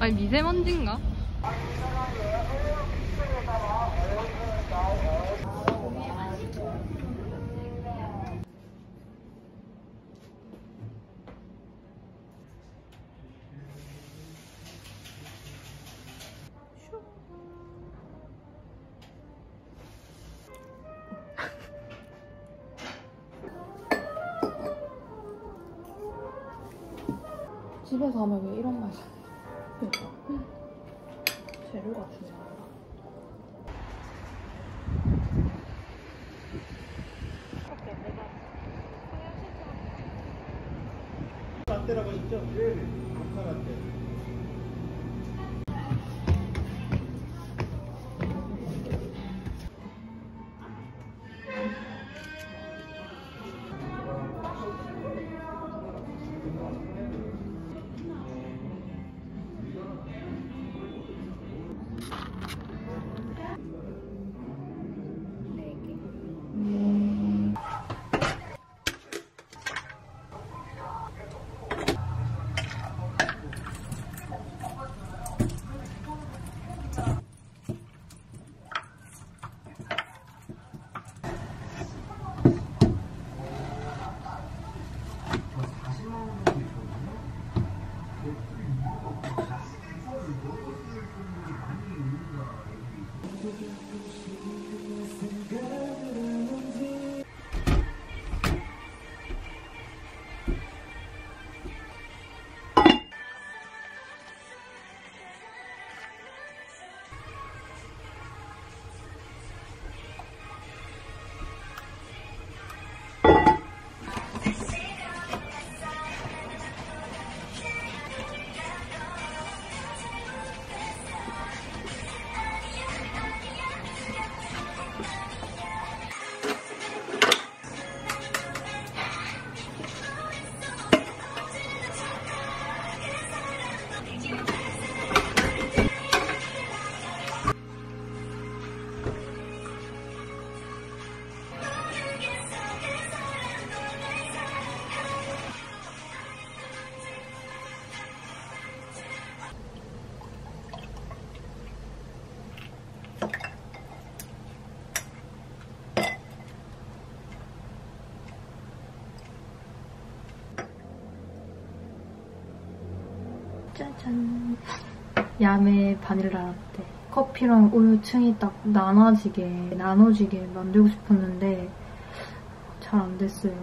아니 미세먼지인가? 집에서 하면 왜 이런 맛이야? 재료가 중요하다. 라떼라고 하셨죠? 네. 모카 라떼. 짜잔. 야매 바닐라 라떼. 커피랑 우유층이 딱 나눠지게 만들고 싶었는데 잘 안 됐어요.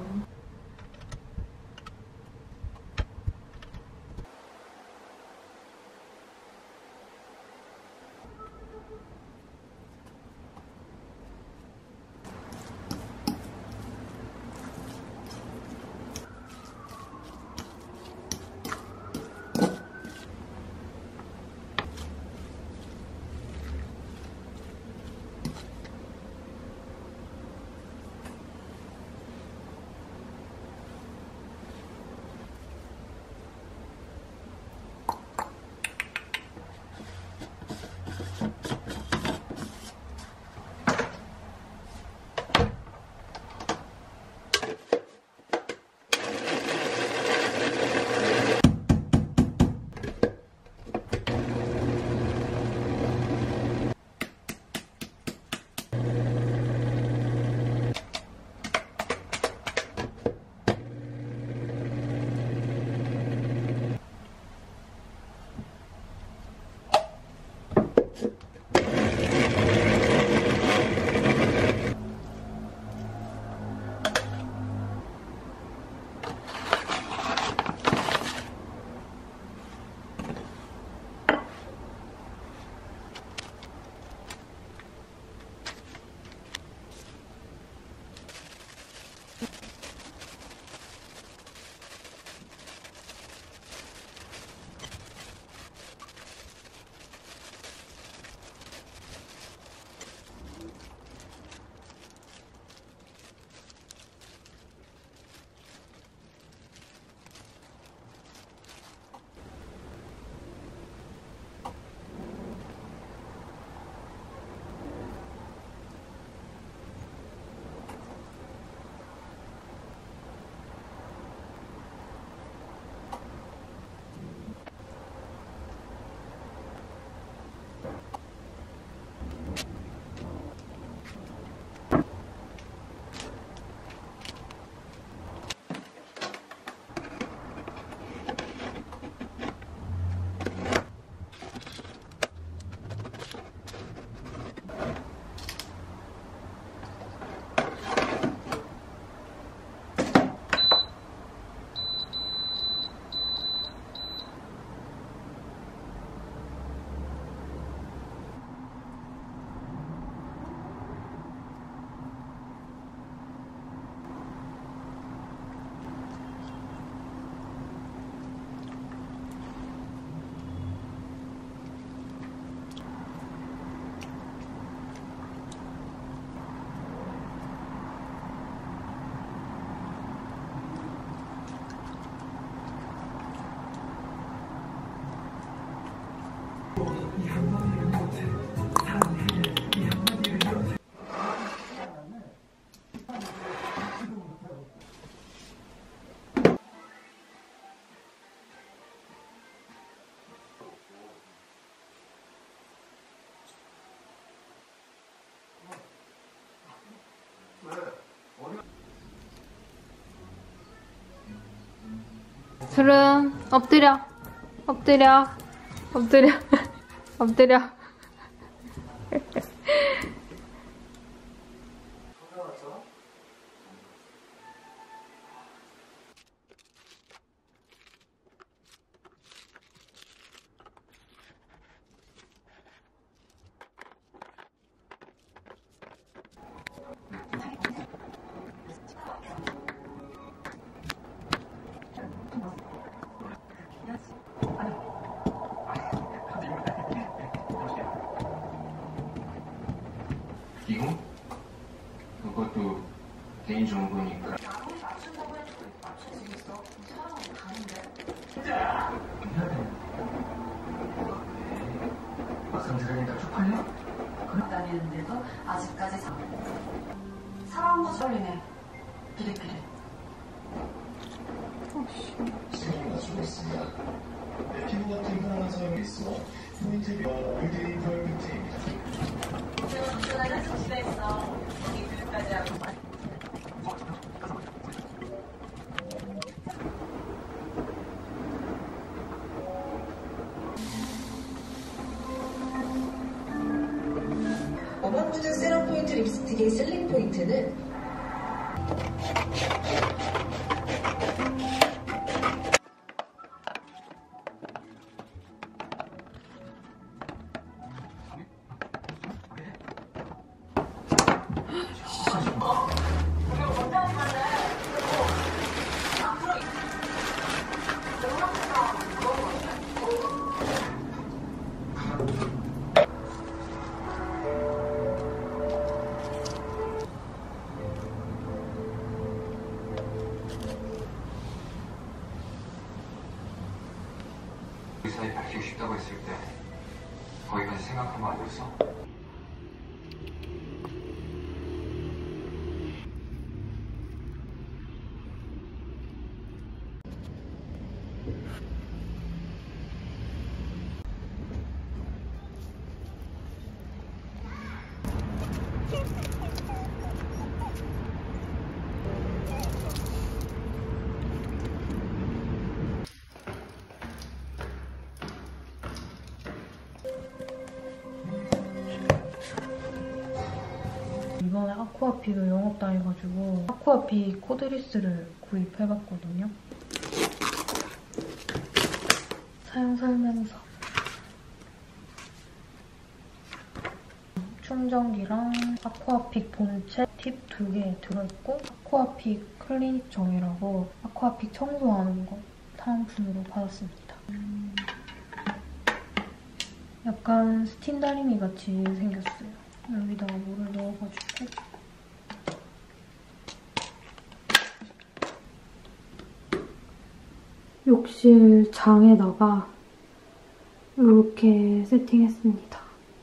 주름 엎드려 엎드려 엎드려 엎드려. 이거? 그것도 개인 정보니까. 막상 들으니까 쪽팔려? 다니는데도 아직까지 사랑도 설리네. 비릿비릿. 세상이 가지고 있습니다. 피부 같은 편안한 사람이 있어 포인트비와 올드린 펄 끝입니다. 전화를 조심했어. 여기 글까지 하고. 어반푸드 세럼 포인트 립스틱의 셀링 포인트는 의사에 밝히고 싶다고 했을 때 거기까지 생각하면 안 됐어? 이번에 아쿠아피도 영업당해가지고 아쿠아피 코드리스를 구입해봤거든요. 사용설명서, 충전기랑 아쿠아픽 본체 팁 2개 들어있고 아쿠아픽 클리닉 정이라고 아쿠아픽 청소하는 거 사은품으로 받았습니다. 약간 스팀 다리미 같이 생겼어요. 여기다가 물을 넣어가지고 욕실 장에다가 이렇게 세팅했습니다.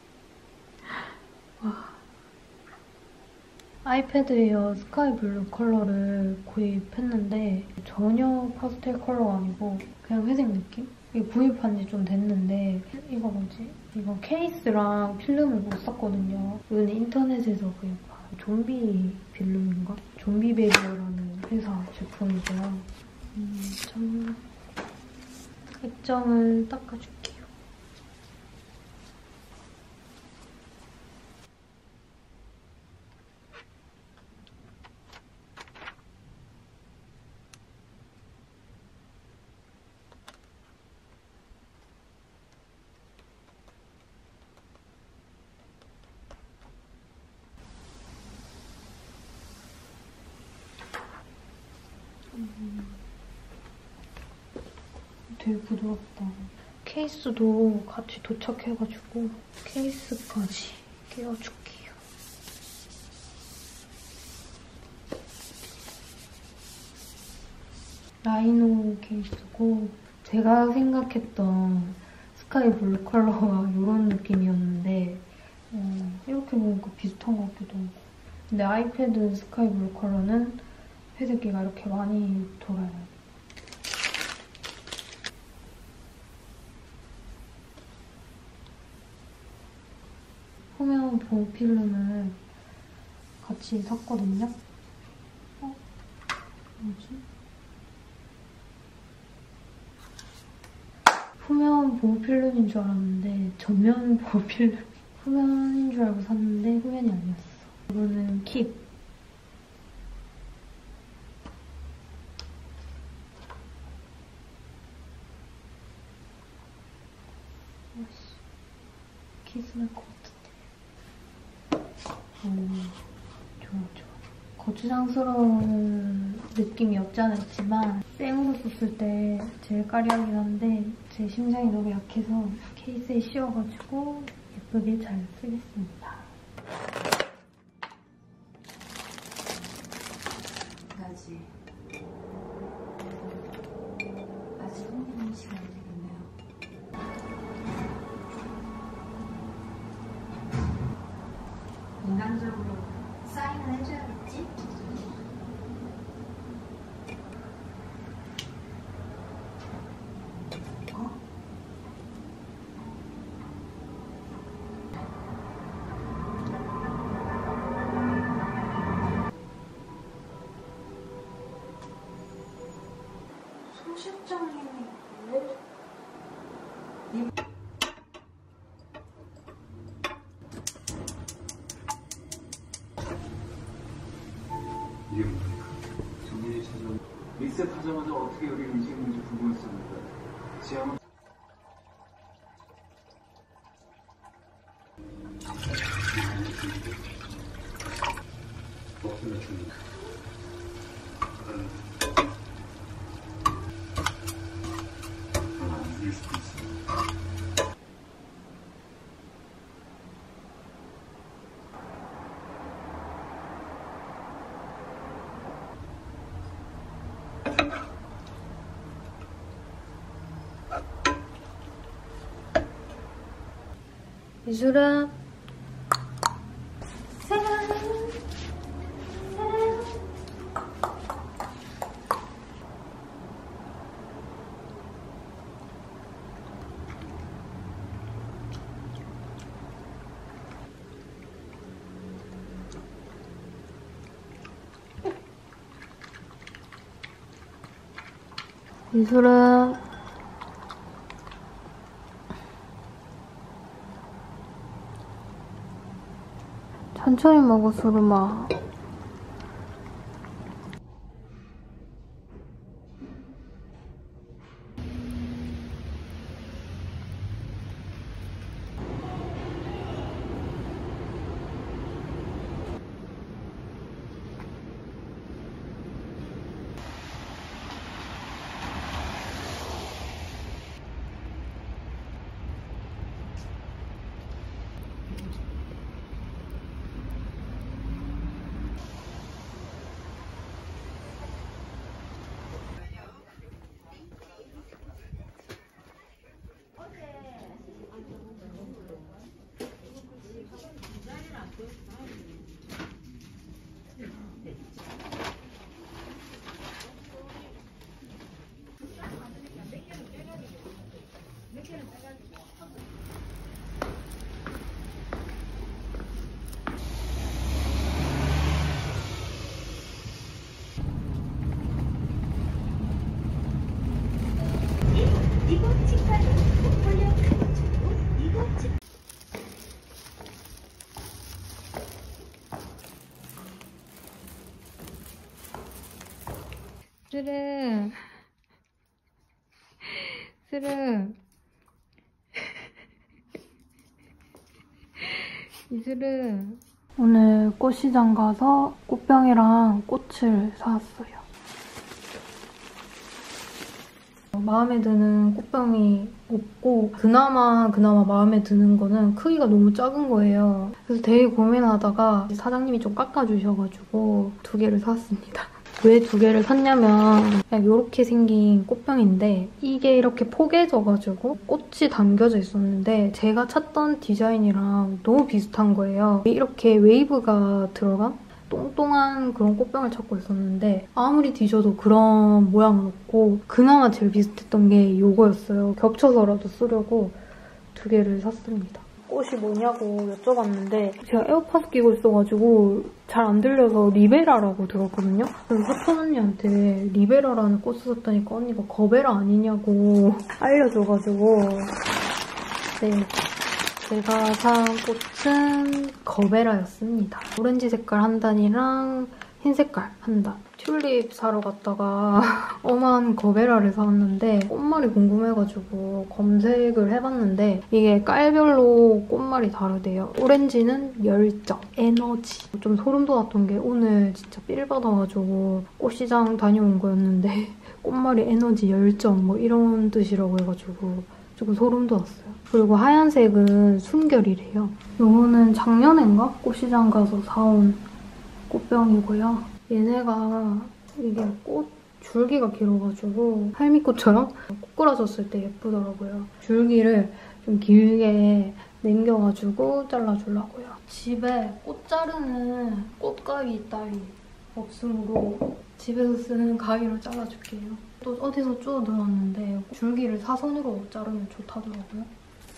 와. 아이패드 에어 스카이 블루 컬러를 구입했는데 전혀 파스텔 컬러가 아니고 그냥 회색 느낌? 이거 구입한 지 좀 됐는데 이거 뭐지? 이거 케이스랑 필름을 못 샀거든요. 이거는 인터넷에서 구입한 좀비 필름인가? 좀비베리어라는 회사 제품이고요. 좀 액정을 닦아줄게요. 되게 부드럽다. 케이스도 같이 도착해가지고 케이스까지 끼워줄게요. 라이노 케이스고 제가 생각했던 스카이 블루 컬러가 이런 느낌이었는데 이렇게 보니까 비슷한 것 같기도 하고. 근데 아이패드 스카이 블루 컬러는 회색기가 이렇게 많이 돌아요. 후면 보호 필름을 같이 샀거든요. 뭐지? 후면 보호 필름인 줄 알았는데 전면 보호 필름. 후면인 줄 알고 샀는데 후면이 아니었어. 이거는 킵. 키스할 것 같은데. 좋아. 거추장스러운 느낌이 없지 않아 있지만 생으로 썼을 때 제일 까리하긴 한데 제 심장이 너무 약해서 케이스에 씌워가지고 예쁘게 잘 쓰겠습니다. 아직 흥미로운 시간이 되겠네요. 인간적으로 사인을 해줘야겠지? 소실장님이 왜? 이게 뭡니까? 저분이 찾아온 리셋하자마자 어떻게 여기 음식인지 궁금했었는데 지하만 먹으면 줍니다. 안 될 수도 있습니다. 이슬아. 이슬아. 천천히 먹어, 수름아. 이번 치과는 목걸려 가지고 이번 치 스르 이슬은 오늘 꽃시장 가서 꽃병이랑 꽃을 사왔어요. 마음에 드는 꽃병이 없고 그나마 마음에 드는 거는 크기가 너무 작은 거예요. 그래서 되게 고민하다가 사장님이 좀 깎아주셔가지고 2개를 사왔습니다. 왜 2개를 샀냐면 그냥 이렇게 생긴 꽃병인데 이게 이렇게 포개져가지고 꽃이 담겨져 있었는데 제가 찾던 디자인이랑 너무 비슷한 거예요. 이렇게 웨이브가 들어간 똥똥한 그런 꽃병을 찾고 있었는데 아무리 뒤져도 그런 모양은 없고 그나마 제일 비슷했던 게 이거였어요. 겹쳐서라도 쓰려고 2개를 샀습니다. 꽃이 뭐냐고 여쭤봤는데 제가 에어팟 끼고 있어가지고 잘 안 들려서 리베라라고 들었거든요. 그래서 사촌 언니한테 리베라라는 꽃을 샀다니까 언니가 거베라 아니냐고 알려줘가지고 네, 제가 산 꽃은 거베라였습니다. 오렌지 색깔 한 단이랑 흰 색깔 한 단. 튤립 사러 갔다가 어마한 거베라를 사왔는데 꽃말이 궁금해가지고 검색을 해봤는데 이게 깔별로 꽃말이 다르대요. 오렌지는 열정, 에너지. 좀 소름 돋았던 게 오늘 진짜 삘 받아가지고 꽃시장 다녀온 거였는데 꽃말이 에너지, 열정 뭐 이런 뜻이라고 해가지고 조금 소름 돋았어요. 그리고 하얀색은 순결이래요. 요거는 작년인가? 꽃시장 가서 사온 꽃병이고요. 얘네가 이게 꽃 줄기가 길어가지고 할미꽃처럼 꼬꾸라졌을 때 예쁘더라고요. 줄기를 좀 길게 남겨가지고 잘라주려고요. 집에 꽃 자르는 꽃가위 따위 없으므로 집에서 쓰는 가위로 잘라줄게요. 또 어디서 주워 들었는데 줄기를 사선으로 자르면 좋다더라고요.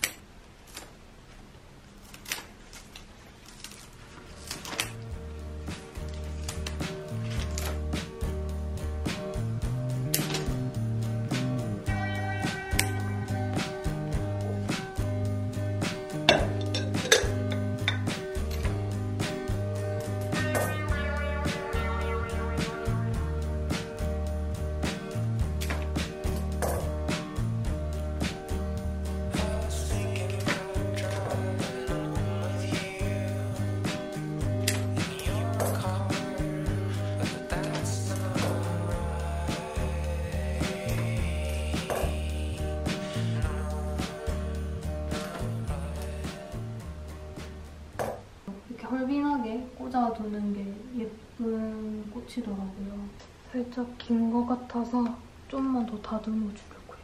헐빈하게 꽂아두는 게 예쁜 꽃이더라고요. 살짝 긴 것 같아서 좀만 더 다듬어 주려고요.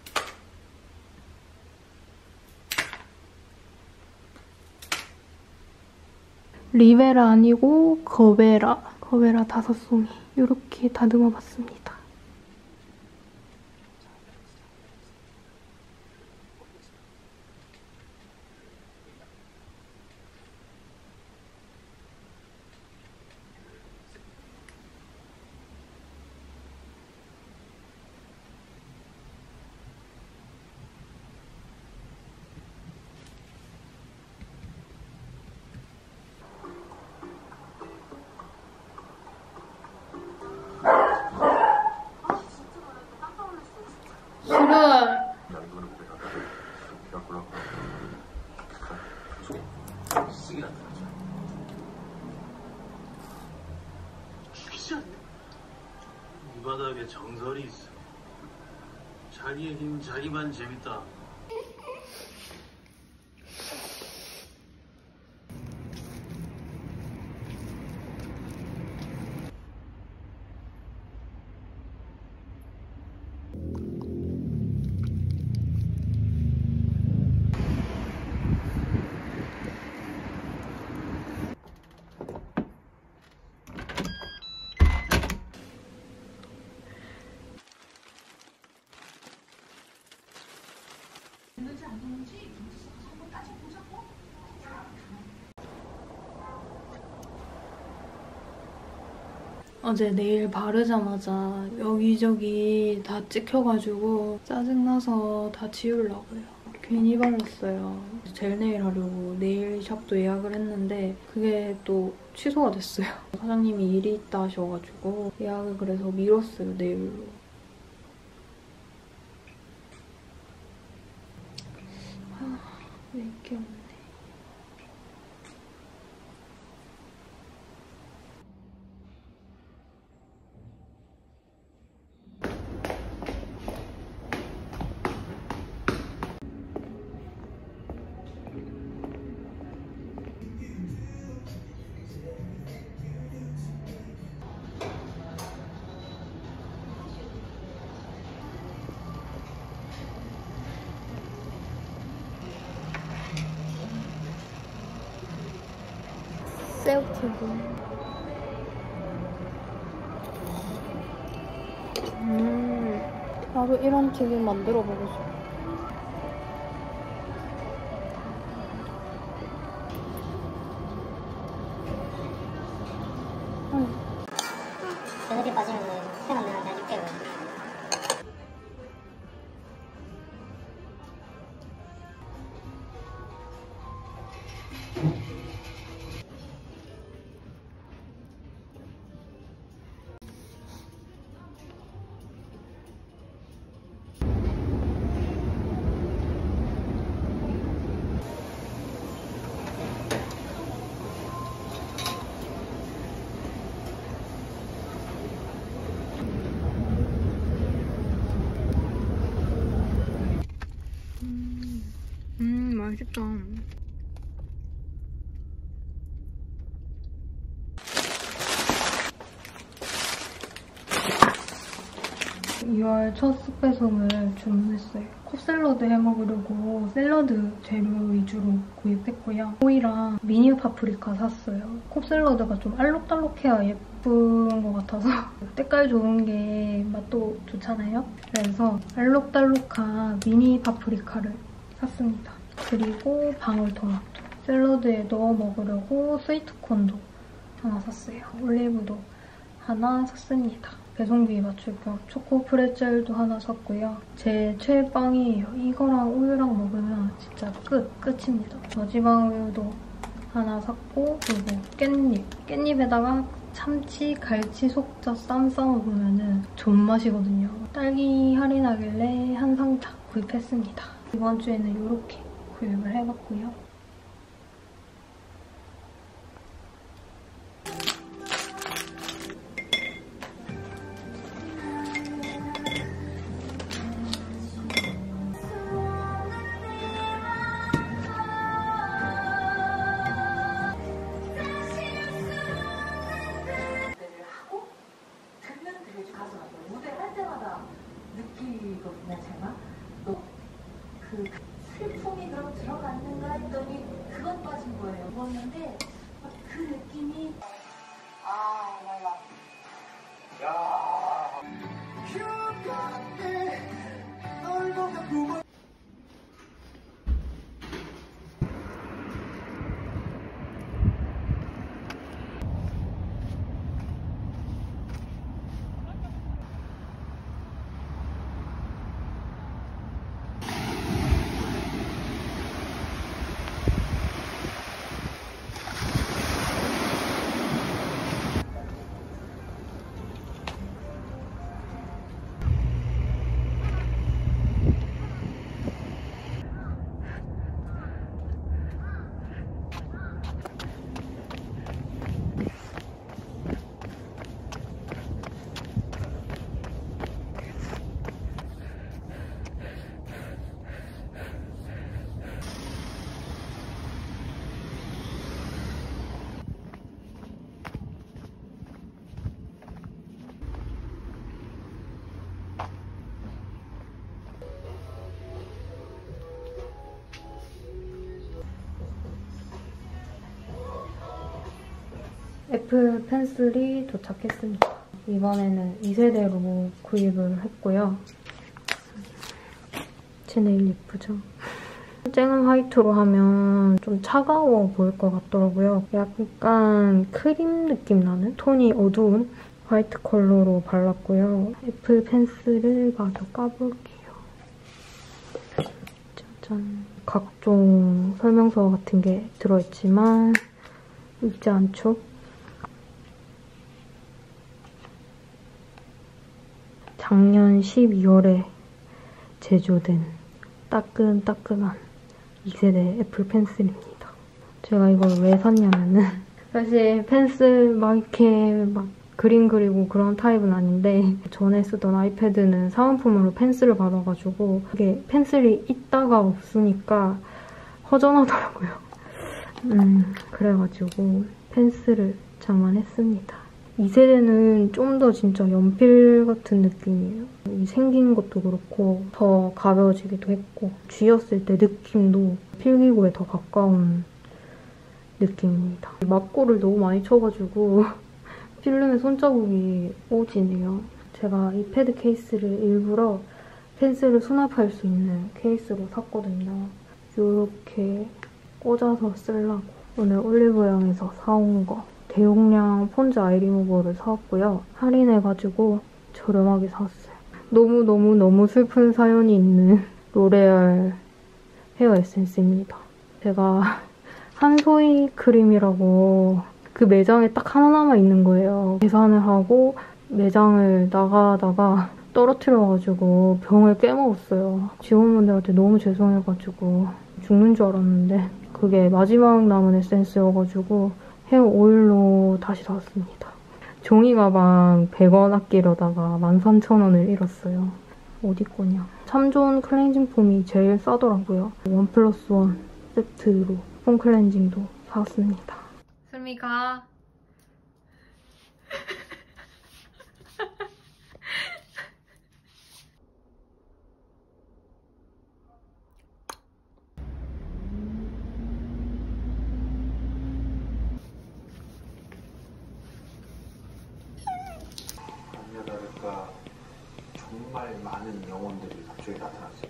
리베라 아니고 거베라 5송이 이렇게 다듬어 봤습니다. 이 바닥에 정설이 있어. 자기 얘기는 자기만 재밌다. 어제 네일 바르자마자 여기저기 다 찍혀가지고 짜증나서 다 지우려고요. 괜히 발랐어요. 젤 네일 하려고 네일샵도 예약을 했는데 그게 또 취소가 됐어요. 사장님이 일이 있다 하셔가지고 예약을 그래서 미뤘어요, 네일로. 왜 이렇게 없네. 새우튀김. 나도 이런 튀김 만들어 보고 싶어. 저녁에 빠지면 생각나면 나 6개월. 맛있다. (2월) 첫 숲배송을 주문했어요. 컵샐러드 해먹으려고 샐러드 재료 위주로 구입했고요. 오이랑 미니 파프리카 샀어요. 컵샐러드가 좀 알록달록해야 예쁜 것 같아서 때깔 좋은 게 맛도 좋잖아요. 그래서 알록달록한 미니 파프리카를 샀습니다. 그리고 방울토마토. 샐러드에 넣어 먹으려고 스위트콘도 하나 샀어요. 올리브도 하나 샀습니다. 배송비 맞출 겸 초코 프레첼도 하나 샀고요. 제 최애빵이에요. 이거랑 우유랑 먹으면 진짜 끝입니다. 저지방 우유도 하나 샀고, 그리고 깻잎에다가 참치, 갈치, 속젓 쌈 싸먹으면 존맛이거든요. 딸기 할인하길래 한 상자 구입했습니다. 이번 주에는 이렇게 구입을 해봤고요. 그 슬픔이 그럼 들어갔는가 했더니 그건 빠진 거예요. 먹었는데 그 느낌이 몰라. 애플 펜슬이 도착했습니다. 이번에는 2세대로 구입을 했고요. 제 네일 예쁘죠? 쨍한 화이트로 하면 좀 차가워 보일 것 같더라고요. 약간 크림 느낌 나는 톤이 어두운 화이트 컬러로 발랐고요. 애플 펜슬을 마저 까볼게요. 짜잔. 각종 설명서 같은 게 들어있지만 읽지 않죠? 작년 12월에 제조된 따끈따끈한 2세대 애플 펜슬입니다. 제가 이걸 왜 샀냐면은 사실 펜슬 막 이렇게 막 그림 그리고 그런 타입은 아닌데 전에 쓰던 아이패드는 사은품으로 펜슬을 받아가지고 이게 펜슬이 있다가 없으니까 허전하더라고요. 그래가지고 펜슬을 장만했습니다. 2세대는 좀 더 진짜 연필 같은 느낌이에요. 생긴 것도 그렇고 더 가벼워지기도 했고 쥐었을 때 느낌도 필기구에 더 가까운 느낌입니다. 막고를 너무 많이 쳐가지고 필름에 손자국이 오지네요. 제가 이 패드 케이스를 일부러 펜슬을 수납할 수 있는 케이스로 샀거든요. 이렇게 꽂아서 쓰려고 오늘 올리브영에서 사온 거 대용량 폰즈 아이 리무버를 사왔고요. 할인해가지고 저렴하게 샀어요. 너무 슬픈 사연이 있는 로레알 헤어 에센스입니다. 제가 한소희 크림이라고 그 매장에 딱 하나 남아있는 거예요. 계산을 하고 매장을 나가다가 떨어뜨려가지고 병을 깨먹었어요. 직원분들한테 너무 죄송해가지고 죽는 줄 알았는데 그게 마지막 남은 에센스여가지고 헤어 오일로 다시 샀습니다. 종이 가방 100원 아끼려다가 13,000원을 잃었어요. 어디 거냐. 참 좋은 클렌징 폼이 제일 싸더라고요. 1+1 세트로 폼 클렌징도 샀습니다. 슬미가 아니야 다를까 정말 많은 영혼들이 갑자기 나타났어요.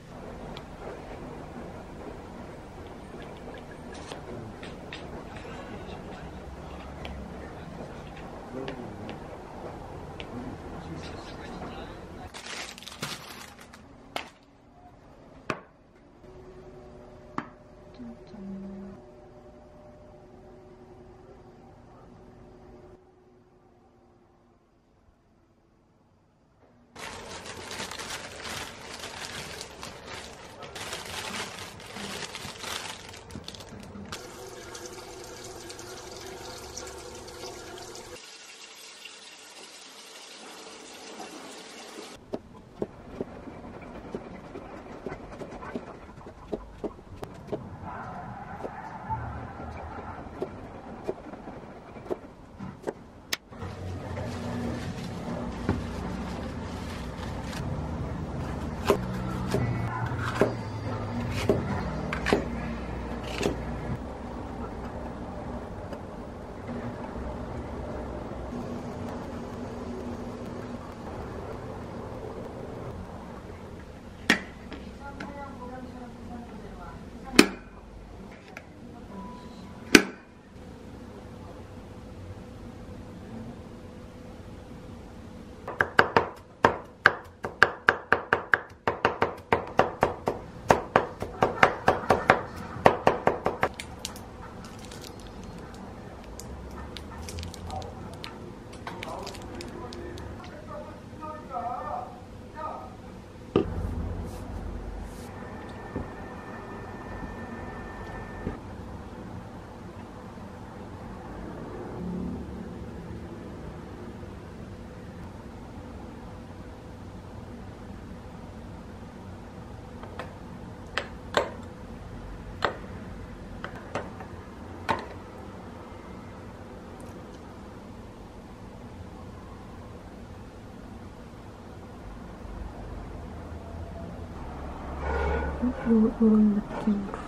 이런 느낌으로.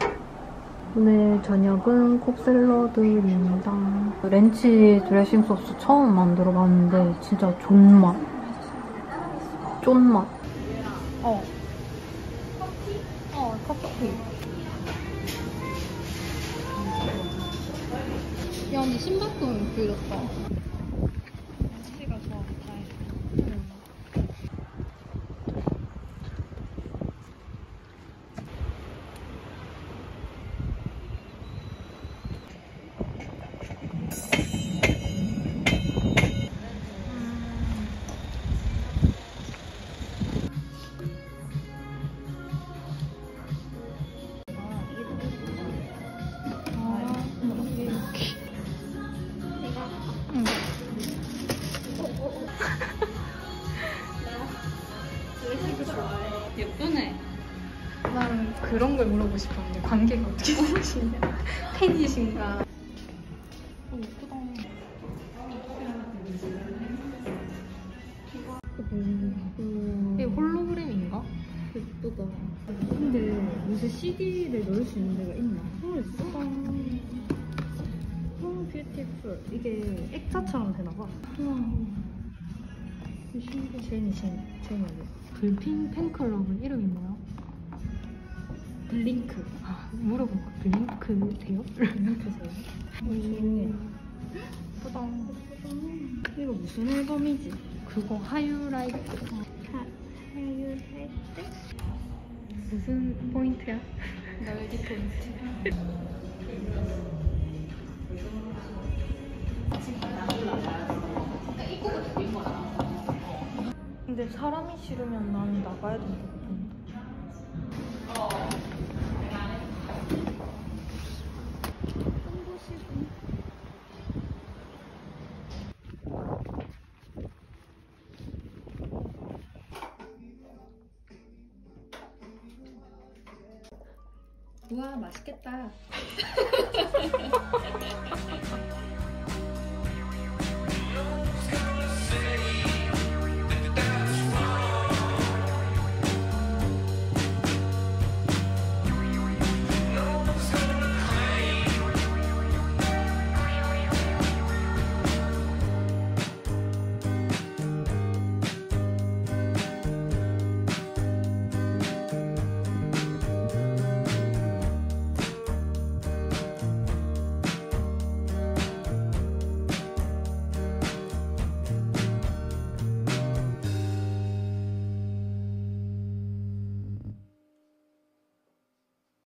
오늘 저녁은 콥샐러드입니다. 렌치 드레싱 소스 처음 만들어봤는데 진짜 존맛. 쫀맛. 커피. 야, 근데 신발끈 길었다. 시가 좋아, 다행이다. 예쁘네. 난 그런 걸 물어보고 싶었는데 관계가 어떻게 되시냐? 팬이신가? 예쁘다. 이게 홀로그램인가? 예쁘다. 근데 요새 CD를 넣을 수 있는 데가 있나? 모르겠어. 뷰티풀. 이게 액자처럼 되나봐. 우와. 신기해. 제니. 블핑 팬클럽은 이름이 뭐야? 블링크. 아, 물어볼까? 블링크 돼요? 블링크세요? 조용해. 예쁘다. 이거 무슨 앨범이지? 그거 하유라이트. 하유라이트? 무슨 포인트야? 날개 포인트. 근데 사람이 싫으면 나는 나가야 된다고 본다. 우와, 맛있겠다.